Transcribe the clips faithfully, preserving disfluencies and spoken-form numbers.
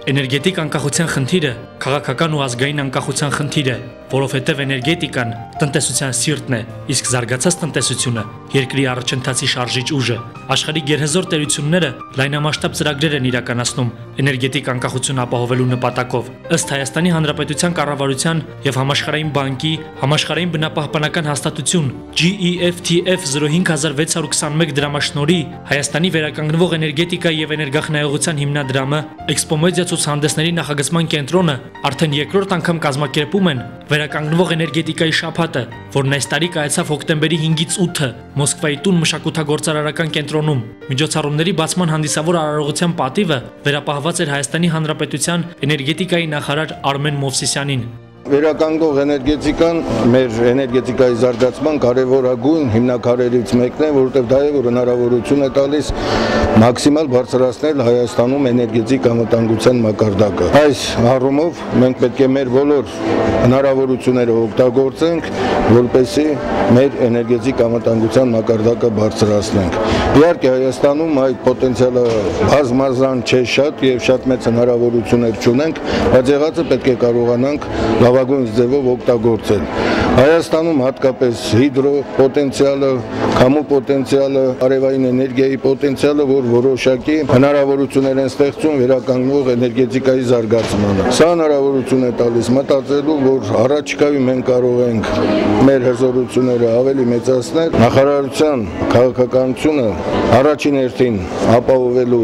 Էներգետիկ անկախության խնդիրը քաղաքական ու ազգային անկախության խնդիր է, որովհետև էներգետիկան տնտեսության սիրտն է, իսկ զարգացած տնտեսությունը երկրի առաջընթացի շարժիչ ուժը։ Աշխարհի գերհզոր տերությունները լայնամասշտաբ ծրագրեր են իրականացնում էներգետիկ անկախություն ապահովելու նպատակով։ Ըստ Հայաստանի Հանրապետության կառավարության եւ Համաշխարհային բանկի Համաշխարհային բնապահպանական հաստատություն G E F T F zero five zero six two one դրամաշնորհի Հայաստանի վերականգնվող էներգետիկայի եւ էներգախնայողության հիմնադրամը Էքսպոմեդիա ցուցահանդեսների նախագծման կենտրոնը արդեն երկրորդ անգամ կազմակերպում են վերականգնվող էներգետիկայի շաբաթը, որն այս տարի կայացավ հոկտեմբերի հինգից ութը Մոսկվայի տուն մշակութագործարարական կենտրոնում։ Միջոցառումների բացման հանդիսավոր արարողության պատիվը վերապահված էր Հայաստանի Հանրապետության էներգետիկայի նախարար Արմեն Մովսիսյանին։ Վերականգնող էներգետիկան մեր էներգետիկայի զարգացման կարևորագույն հիմնաքարերից մեկն է, որովհետև դա է, որ հնարավորություն է տալիս մաքսիմալ բարձրացնել Հայաստանում էներգետիկ անվտանգության մակարդակը։ Այս առումով մենք պետք է մեր բոլոր հնարավորությունները օգտագործենք, որպեսզի մեր էներգետիկ անվտանգության մակարդակը բարձրացնենք։ Իհարկե Հայաստանում այդ պոտենցիալը բազմազան չէ շատ եւ շատ մեծ հնարավորություններ չունենք, բայց եղածը պետք է կարողանանք լավագույն ձևով օգտագործել։ Հայաստանում հատկապես հիդրո պոտենցիալը, քամու պոտենցիալը, արևային էներգիայի պոտենցիալը, որ որոշակի հնարավորություններ են ստեղծում վերականգնող էներգետիկայի զարգացմանը։ Սա հնարավորություն է տալիս մտածելու, որ առաջիկայում մենք կարող ենք մեր հզորությունները ավելի մեծացնել։ Նախարարության քաղաքականությունը առաջին հերթին ապահովելու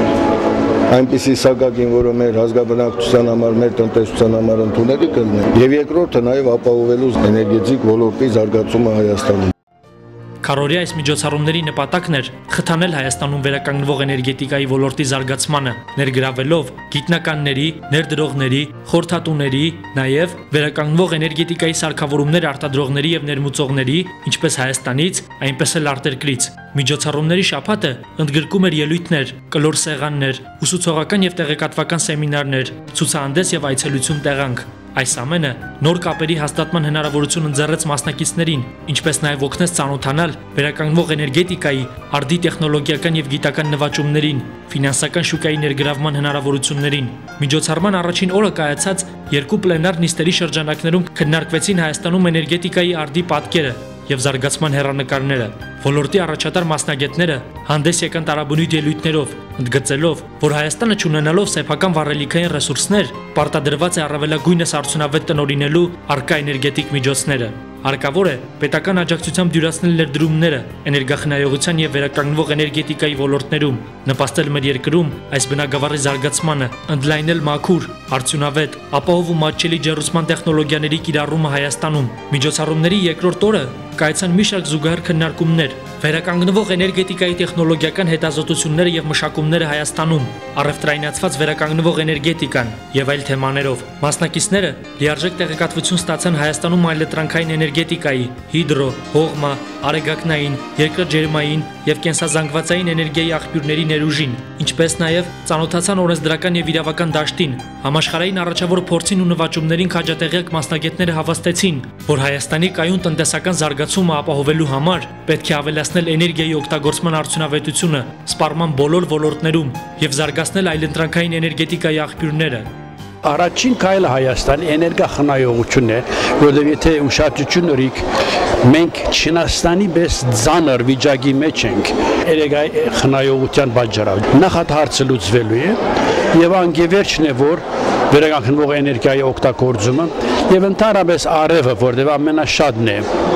այնպիսի սակագին, որը մեր ազգաբնակչության համար, մեր տնտեսության համար ընդունելի կլինի, եւ երկրորդը նաեւ ապահովելու էներգետիկ ոլորտի զարգացումը Հայաստանում։ Քարորի այս միջոցառումների նպատակն էր խթանել Հայաստանում վերականգնվող էներգետիկայի ոլորտի զարգացմանը, ներգրավելով գիտնականների, ներդրողների, խորհրդատուների, նաև վերականգնվող էներգետիկայի սարքավորումներ արտադրողների եւ ներմուծողների, ինչպես Հայաստանից, այնպես էլ արտերկրից։ Միջոցառումների շաբաթը ընդգրկում էր ելույթներ, կլոր սեղաններ, ուսուցողական եւ տեղեկատվական սեմինարներ, ցուցահանդես եւ այցելություն տեղանք։ Այս ամենը նոր կապերի հաստատման հնարավորություն ընձեռեց մասնակիցներին, ինչպես նաև օգնեց ծանոթանալ վերականգնվող էներգետիկայի, արդի տեխնոլոգիական եւ գիտական նվաճումներին, ֆինանսական շուկայի ներգրավման հնարավորություններին։ Միջոցառման առաջին օրը կայացած երկու պլենար նիստերի շրջանակներում քննարկվեցին Հայաստանում էներգետիկայի արդի պատկերը եւ զարգացման հեռանկարները։ Ոլորտի առաջատար մասնագետները հանդես եկան տարաբնույթ ելույթներով, ընդգծելով, որ Հայաստանը չունենալով սեփական վառելիքային ռեսուրսներ, պարտադրված է առավելագույնս արդյունավետ տնօրինելու առկա էներգետիկ միջոցները։ Հարկավոր է պետական աջակցությամբ դյուրացնել ներդրումները էներգախնայողության եւ վերականգնվող էներգետիկայի ոլորտներում, նպաստել մեր երկրում այս բնագավառի զարգացմանը, ընդլայնել մաքուր, արդյունավետ, ապահով ու մատչելի ջեռուցման տեխնոլոգիաների կիրառումը Հայաստանում։ Միջոցառումների երկրորդ օրը կայացան մի շարք զուգահեռ քննարկումներ, վերականգնվող էներգետիկայի տեխնոլոգիական հետազոտությունները եւ մշակումները Հայաստանում, առևտրայնացված վերականգնվող էներգետիկան եւ այլ թեմաներով։ Մասնակիցները լիարժեք տեղեկատվություն ստացան Հայաստանում այլընտրանքային էներգետիկայի, հիդրո, հողմա, արեգակնային, երկրաջերմային եւ կենսազանգվածային էներգիայի աղբյուրների ներուժին, ինչպես նաեւ ծանոթացան օրենսդրական եւ իրավական դաշտին։ Համաշխարհային առաջավոր փորձին ու նվաճումներին քաջատեղյակ մասնագետները հավաստեցին, որ Հայաստանի կայուն տնտեսական զարգացումը ապահովելու համար պետք է ավելացնել էներգիայի օգտագործման արդյունավետությունը սպառման բոլոր ոլորտներում եւ զարգացնել այլընտրանքային էներգետիկայի աղբյուրները։ Առաջին քայլը Հայաստանի էներգախնայողությունն է, որովհետև եթե ուշադրություն ունենք, մենք Չինաստանի պես ծանր վիճակի մեջ ենք էներգախնայողության պատճառով։ Նախ այդ հարցը լուծվելու է եւ անկեղծ է, որ վերականգնվող էներգիայի օգտագործումը եւ ընդհանրապես արևը, որտեղ ամենաշատն է,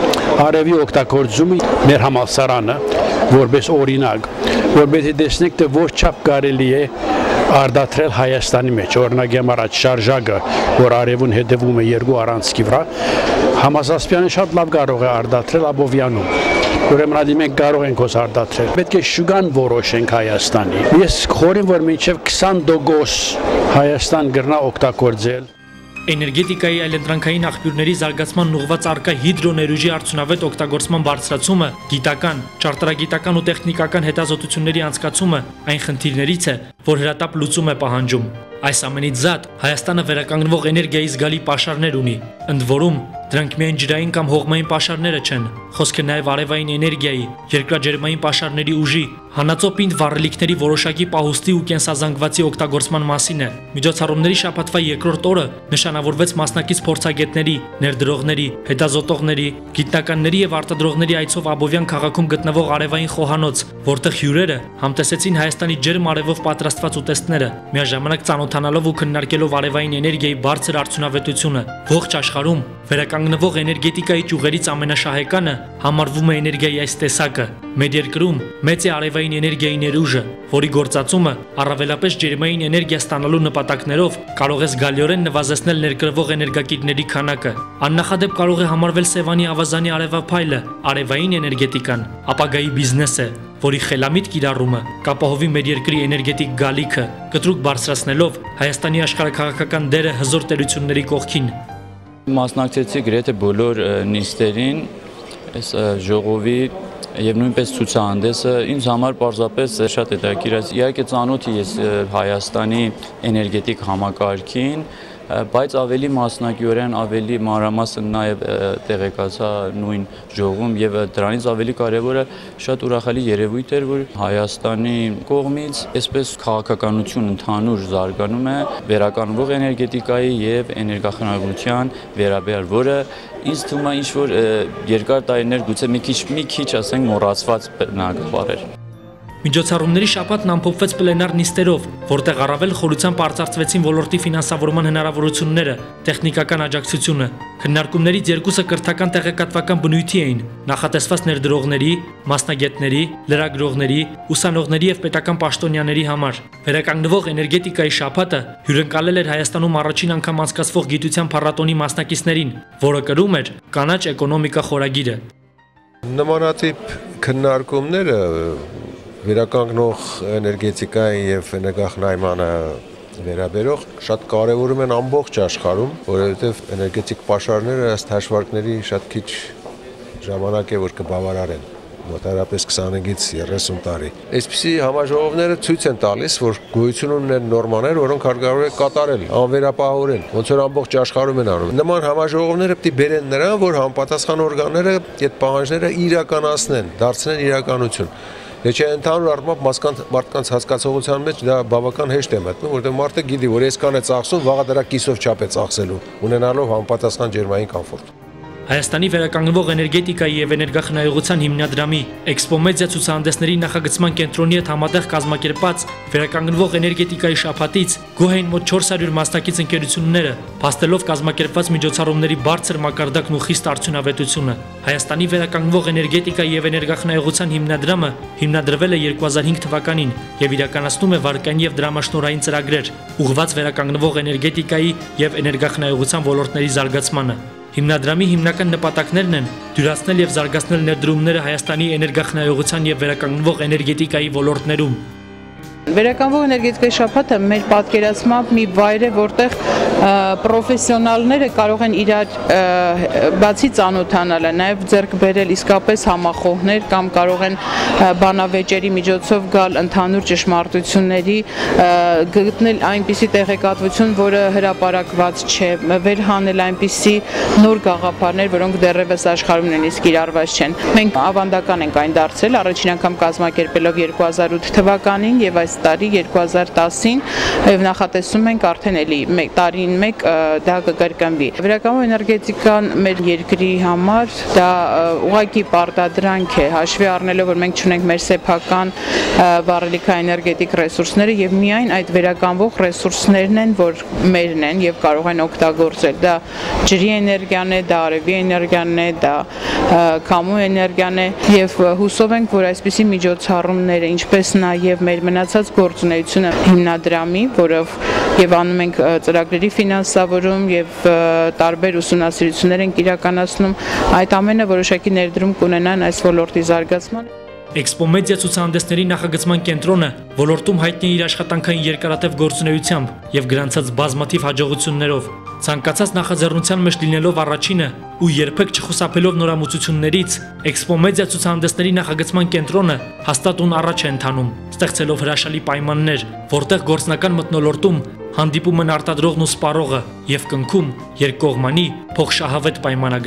արևի օգտագործումը մեր համալսարանը որպես օրինակ, որպես տեսնենք թե ոչ չափ կարելի է արդատրել Հայաստանի մեջ, օրինակ առաջ շարժակը, որ արևուն հետևում է երկու առանցքի վրա, Համասասպյանը շատ լավ կարող է արդատրել Աբովյանում, ուրեմն ադի մենք կարող ենք ոս արդատրել։ Պետք է շուգան որոշենք Հայաստանի։ Ես խորին, որ մինչև քսան տոկոս Հայաստան գրնա օգտագործել։ Էներգետիկայի այլընտրանքային աղբյուրների զարգացման ուղղված առկա հիդրոներուժի արդյունավետ օգտագործման բարձրացումը, գիտական, ճարտարագիտական ու տեխնիկական հետազոտությունների անցկացումը այն խնդիրներից է, որ հրատապ լուծում է պահանջում։ Այս ամենից զատ Հայաստանը վերականգնվող էներգիայի զգալի պաշարներ ունի, ընդ որում դրանք միայն ջրային կամ հողմային պաշարները չեն, խոսքը նաև արևային էներգիայի, երկրաջերմային պաշարների ուժի, Հանածո պինդ վառելիքների որոշակի պահուստի ու կենսազանգվածի օգտագործման մասին է։ Միջոցառումների շաբաթվա երկրորդ օրը նշանավորվեց մասնակից փորձագետների, ներդրողների, հետազոտողների, գիտնականների եւ արտադրողների այցով Աբովյան քաղաքում գտնվող արևային խոհանոց, որտեղ հյուրերը համտեսեցին Հայաստանի ջերմ արևով պատրաստված ուտեստները, միաժամանակ ծանոթանալով ու քննարկելով արևային էներգիայի բարձր արդյունավետությունը։ Ողջ աշխարհում վերականգնվող էներգետիկայի ճյուղերից ամենաշահեկանը համարվում է էներգիայի այս տեսակը։ Մեր երկրում մեծ է արևային էներգիայի ներուժը, որի գործածումը առավելապես ջերմային էներգիա ստանալու նպատակներով կարող է զգալիորեն նվազեցնել ներկրվող էներգակիրների քանակը։ Աննախադեպ կարող է համարվել Սևանի ավազանի արևափայլը, արևային էներգետիկան, ապագայի բիզնեսը, որի խելամիտ կիրառումը կապահովի մեր երկրի էներգետիկ գալիքը, կտրուկ բարձրացնելով Հայաստանի աշխարհաքաղաքական դերը հզոր տերությունների կողքին։ Մասնակցեցի գրեթե բոլոր նիստերին, այս ժողովի եւ նույնպես ցուցահանդեսը ինձ համար պարզապես շատ հետաքրքիր է։ Իհարկե ծանոթ ես Հայաստանի էներգետիկ համակարգին, բայց ավելի մասնակիորեն, ավելի մանրամասն նաև տեղեկացա նույն ժողովում եւ դրանից ավելի կարեւորը շատ ուրախալի երևույթ էր, որ Հայաստանի կողմից այսպես քաղաքականություն ընդհանուր զարգանում է վերականգնվող էներգետիկայի եւ էներգախնայողության վերաբերյալ, որը ինձ թվում է ինչ որ երկար տարիներ գուցե մի քիչ մի քիչ ասենք մոռացված բնագավառ էր։ Միջոցառումների շաբաթն ամփոփվեց պլենար նիստերով, որտեղ առավել խորությամբ արծարծվեցին ոլորտի ֆինանսավորման հնարավորությունները, տեխնիկական աջակցությունը։ Քննարկումներից երկուսը կրթական տեղեկատվական բնույթի էին՝ նախատեսված ներդրողների, մասնագետների, լրագրողների, ուսանողների եւ պետական պաշտոնյաների համար։ Վերականգնվող էներգետիկայի շաբաթը հյուրընկալել էր Հայաստանում առաջին անգամ անցկացվող գիտության փառատոնի մասնակիցներին, որը կրում էր կանաչ էկոնոմիկա խորագիրը։ Նմանատիպ քննարկումները վերականգնող էներգետիկայի եւ էներգախնայմանը վերաբերող շատ կարևորում են ամբողջ աշխարհում, որովհետեւ էներգետիկ պաշարները ըստ հաշվարկների շատ քիչ ժամանակ է որ կբավարարեն, մոտավորապես քսանհինգից երեսուն տարի։ Այսպիսի համաժողովները ցույց են տալիս, որ գոյություն ունեն նորմաներ, որոնք հարկավոր է կատարել, անվերապահորեն, ոնց որ ամբողջ աշխարհում են անում։ Նման համաժողովները պետք է բերեն նրան, որ համապատասխան օրգանները այդ պահանջները իրականացնեն, դարձնեն իրականություն։ Եթե ընդհանուր առմամբ մարդկանց հասկացողության մեջ դա բավական հեշտ է մտնում, որովհետև մարդը գիտի, որ այսքան է ծախսում, վաղը դրա կիսով չափ է ծախսելու, ունենալով համապատասխան ջերմային կոմֆորտ։ Հայաստանի վերականգնվող էներգետիկայի եւ էներգախնայողության հիմնադրամի Էքսպոմեդիա ցուցահանդեսների նախագծման կենտրոնի հետ համատեղ կազմակերպած վերականգնվող էներգետիկայի շաբաթից գոհ էին մոտ չորս հարյուր մասնակից ընկերությունները, փաստելով կազմակերպված միջոցառումների բարձր մակարդակն ու խիստ արդյունավետությունը։ Հայաստանի վերականգնվող էներգետիկայի եւ էներգախնայողության հիմնադրամը հիմնադրվել է երկու հազար հինգ թվականին եւ իրականացնում է վարկային եւ դրամաշնորհային ծրագրեր, ուղղված վերականգնվող էներգետիկայի եւ էներգախնայողության ոլորտների զարգացմանը։ Հիմնադրամի հիմնական նպատակներն են դյուրացնել եւ զարգացնել ներդրումները Հայաստանի էներգախնայողության եւ վերականգնվող էներգետիկայի ոլորտներում։ Վերականգնվող էներգետիկայի շաբաթը մեր պատկերացմամբ մի վայր է, որտեղ պրոֆեսիոնալները կարող են իրար բացի ծանոթանալ, նաև ձեռք բերել իսկապես համախոհներ կամ կարող են բանավեճերի միջոցով գալ ընդհանուր ճշմարտությունների, գտնել այնպիսի տեղեկատվություն, որը հրապարակված չէ, վերհանել այնպիսի նոր գաղափարներ, որոնք դեռևս աշխարհում նույնիսկ կիրառված չեն։ Մենք ավանդական ենք այն դարձրել, առաջին անգամ կազմակերպելով երկու հազար ութ թվականին եւ այս տարի երկու հազար տասին եւ նախատեսում ենք արդեն էլի տարին մեկ դա կկրկնվի։ Վերականգնվող էներգետիկան մեր երկրի համար դա ուղղակի պարտադրանք է, հաշվի առնելով որ մենք ունենք մեր սեփական վառելիքաէներգետիկ ռեսուրսները եւ միայն այդ վերականգնվող ռեսուրսներն են, որ մերն են եւ կարող են օգտագործել։ Դա ջրի էներգիան է, դա արևի էներգիան է, դա քամու էներգիան է եւ հուսով ենք, որ այսպիսի միջոցառումները, ինչպես նաեւ մեր մնացած գործունեությունը հիմնադրամի, որով եւ անում ենք ծրագրերի ֆինանսավորում եւ տարբեր ուսումնասիրություններ ենք իրականացնում, այդ ամենը որոշակի ներդրում կունենան այս ոլորտի զարգացման։ Էքսպոմեդիա ցուցահանդեսների նախագծման կենտրոնը ոլորտում հայտնի է իր աշխատանքային երկարատև գործունեությամբ եւ գրանցած բազմաթիվ հաջողություններով։ Ցանկացած նախաձեռնության մեջ լինելով առաջինը ու երբեք չխուսափելով նորամուծություններից, Էքսպոմեդիա ցուցահանդեսների նախագծման կենտրոնը հաստատուն առաջ է ընթանում, ստեղծելով հրաշալի պայմաններ, որտեղ գործնական մթնոլորտում հանդիպում են արտադրողն ու սպառողը եւ կնքում երկկողմանի փոխշահավետ պայմանագրեր։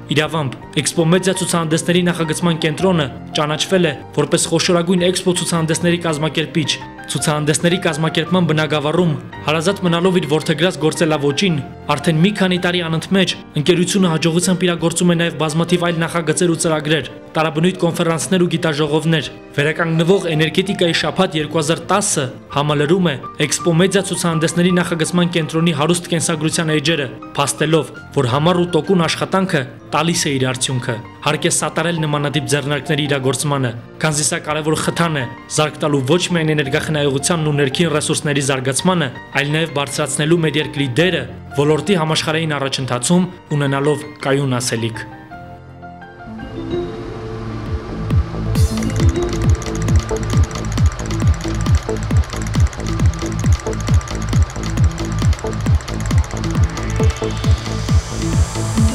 Իրավամբ, Էքսպո մեդիա ցուցահանդեսների նախագծման կենտրոնը ճանաչվել է որպես խոշորագույն էքսպո ցուցահանդեսների կազմակերպիչ։ Ցուցահանդեսների կազմակերպման բնագավառում հարազատ մնալով իր որդեգրած գործելավոճին, արդեն մի քանի տարի անընդմեջ ընկերությունը հաջողությամբ իրագործում է նաև բազմաթիվ այլ նախագծեր ու ծրագրեր, տարաբնույթ կոնֆերանսներ ու գիտաժողովներ։ Վերականգնվող էներգետիկայի շաբաթ երկու հազար տասը համալրում է Էքսպո մեդիա ցուցահանդեսների նախագծման կենտրոնի հարուստ կենսագրության էջերը, փաստելով, որ համառ ու տոկուն աշխատանքը տալիս է իր արդյունքը։ Հարկ է սատարել նմանատիպ ձեռնարկների իրագործմանը, քանզի սա կարևոր խթան է զարգ տալու ոչ միայն էներգախնայողությանն ու ներքին ռեսուրսների զարգացմանը, այլ նաև բարձրացնելու մեր երկրի դերը ոլորտի համաշխարհային առաջընթացում, ունենալով կայուն ասելիք։ We'll be right back.